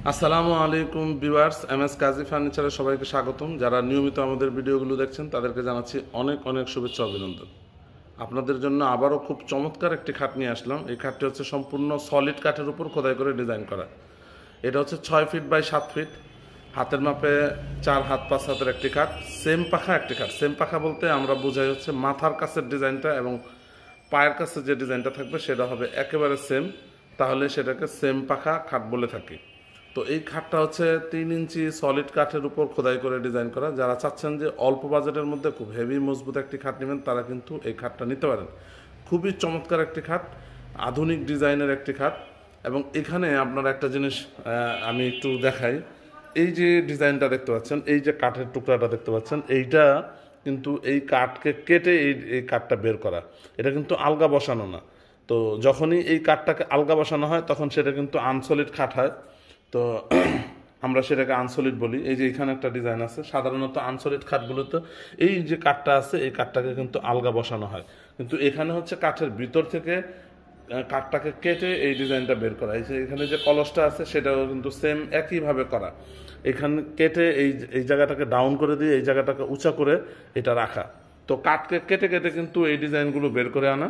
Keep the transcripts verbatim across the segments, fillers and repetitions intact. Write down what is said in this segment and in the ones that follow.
আসসালামু আলাইকুম viewers, MS কাজী ফার্নিচারে সবাইকে স্বাগতম। যারা নিয়মিত আমাদের ভিডিওগুলো দেখছেন তাদেরকে জানাচ্ছি অনেক অনেক শুভেচ্ছা অভিনন্দন। আপনাদের জন্য আবারও খুব চমৎকার একটি খাট নিয়ে আসলাম। এই খাটটি হচ্ছে সম্পূর্ণ সলিড কাঠের উপর খোদাই করে ডিজাইন করা। এটা হচ্ছে ছয় ফিট বাই সাত ফিট, হাতের মাপে চার হাত পাঁচ হাতের একটি খাট, সেম পাখা একটি খাট। সেম পাখা বলতে আমরা বোঝাই হচ্ছে মাথার কাছের ডিজাইনটা এবং পায়ের কাছে যে ডিজাইনটা থাকবে সেটা হবে একেবারে সেম, তাহলে সেটাকে সেম পাখা খাট বলে থাকি। তো এই খাটটা হচ্ছে তিন ইঞ্চি সলিড কাঠের উপর খোদাই করে ডিজাইন করা। যারা চাচ্ছেন যে অল্প বাজেটের মধ্যে খুব হেভি মজবুত একটি খাট নেবেন তারা কিন্তু এই খাটটা নিতে পারেন। খুবই চমৎকার একটি খাট, আধুনিক ডিজাইনের একটি খাট। এবং এখানে আপনার একটা জিনিস আমি একটু দেখাই। এই যে ডিজাইনটা দেখতে পাচ্ছেন, এই যে কাঠের টুকরাটা দেখতে পাচ্ছেন, এইটা কিন্তু এই কাঠকে কেটে এই এই কাঠটা বের করা, এটা কিন্তু আলগা বসানো না। তো যখনই এই কাঠটাকে আলগা বসানো হয় তখন সেটা কিন্তু আনসলিড কাঠ হয়। তো আমরা সেটাকে আনসলিড বলি। এই যে এখানে একটা ডিজাইন আছে, সাধারণত আনসলিড কাঠগুলোতে এই যে কাঠটা আছে এই কাঠটাকে কিন্তু আলগা বসানো হয়, কিন্তু এখানে হচ্ছে কাঠের ভিতর থেকে কাঠটাকে কেটে এই ডিজাইনটা বের করা। এই যে এখানে যে কলসটা আছে সেটাও কিন্তু সেম একইভাবে করা। এখানে কেটে এই এই জায়গাটাকে ডাউন করে দিয়ে এই জায়গাটাকে উঁচা করে এটা রাখা। তো কাঠকে কেটে কেটে কিন্তু এই ডিজাইনগুলো বের করে আনা।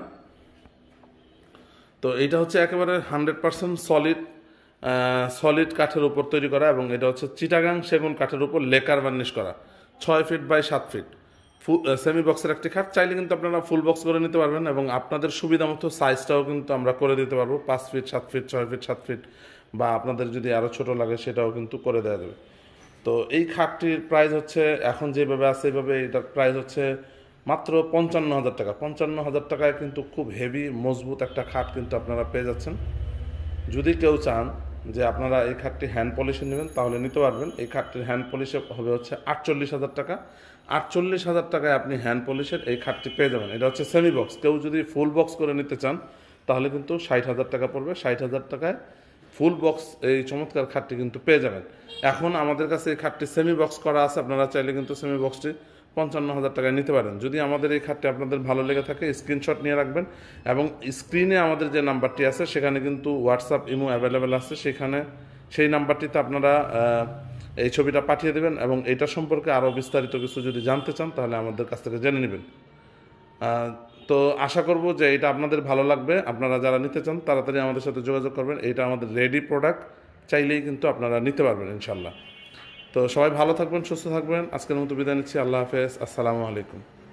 তো এইটা হচ্ছে একেবারে হান্ড্রেড পার্সেন্ট সলিড সলিড কাঠের উপর তৈরি করা, এবং এটা হচ্ছে চিটাগাং সেগুন কাঠের উপর লেকার বার্নিশ করা। ছয় ফিট বাই সাত ফিট সেমি বক্সের একটি খাট। চাইলে কিন্তু আপনারা ফুল বক্স করে নিতে পারবেন, এবং আপনাদের সুবিধা মতো সাইজটাও কিন্তু আমরা করে দিতে পারবো। পাঁচ ফিট সাত ফিট ছয় ফিট সাত ফিট বা আপনাদের যদি আরও ছোট লাগে সেটাও কিন্তু করে দেওয়া যাবে। তো এই খাটটির প্রাইস হচ্ছে এখন যেভাবে আছে এইভাবে এটার প্রাইস হচ্ছে মাত্র পঞ্চান্ন হাজার টাকা। পঞ্চান্ন হাজার টাকায় কিন্তু খুব হেভি মজবুত একটা খাট কিন্তু আপনারা পেয়ে যাচ্ছেন। যদি কেউ চান যে আপনারা এই খাটটি হ্যান্ড পলিশে নেবেন তাহলে নিতে পারবেন। এই খাটটির হ্যান্ড পলিশে হবে হচ্ছে আটচল্লিশ হাজার টাকা। আটচল্লিশ হাজার টাকায় আপনি হ্যান্ড পলিশের এই খাটটি পেয়ে যাবেন। এটা হচ্ছে সেমি বক্স। কেউ যদি ফুল বক্স করে নিতে চান তাহলে কিন্তু ষাট হাজার টাকা পড়বে। ষাট হাজার টাকায় ফুল বক্স এই চমৎকার খাটটি কিন্তু পেয়ে যাবেন। এখন আমাদের কাছে এই খাটটি সেমি বক্স করা আছে, আপনারা চাইলে কিন্তু সেমি বক্সটি পঞ্চান্ন হাজার টাকায় নিতে পারেন। যদি আমাদের এই খাটটি আপনাদের ভালো লেগে থাকে স্ক্রিনশট নিয়ে রাখবেন, এবং স্ক্রিনে আমাদের যে নাম্বারটি আছে সেখানে কিন্তু হোয়াটসঅ্যাপ ইমো অ্যাভেলেবেল আছে, সেখানে সেই নাম্বারটিতে আপনারা এই ছবিটা পাঠিয়ে দেবেন, এবং এটা সম্পর্কে আরও বিস্তারিত কিছু যদি জানতে চান তাহলে আমাদের কাছ থেকে জেনে নেবেন। তো আশা করব যে এটা আপনাদের ভালো লাগবে। আপনারা যারা নিতে চান তাড়াতাড়ি আমাদের সাথে যোগাযোগ করবেন। এটা আমাদের রেডি প্রোডাক্ট, চাইলেই কিন্তু আপনারা নিতে পারবেন ইনশাল্লাহ। তো সবাই ভালো থাকবেন, সুস্থ থাকবেন। আজকের মতো বিদায় নিচ্ছি। আল্লাহ হাফেজ, আসসালামু আলাইকুম।